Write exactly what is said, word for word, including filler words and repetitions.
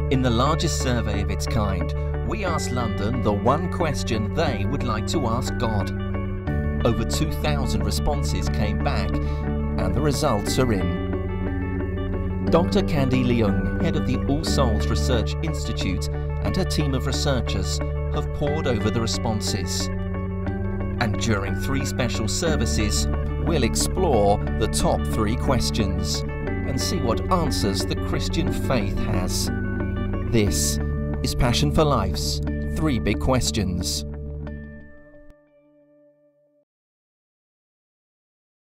In the largest survey of its kind, we asked London the one question they would like to ask God. Over two thousand responses came back, and the results are in. Doctor Candy Leung, head of the All Souls Research Institute, and her team of researchers have pored over the responses. And during three special services, we'll explore the top three questions and see what answers the Christian faith has. This is Passion for Life's Three Big Questions.